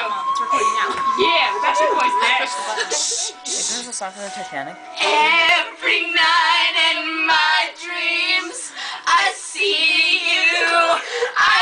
It's recording now. Yeah, we got your voice there. Isn't this a song from the Titanic? Every night in my dreams, I see you. I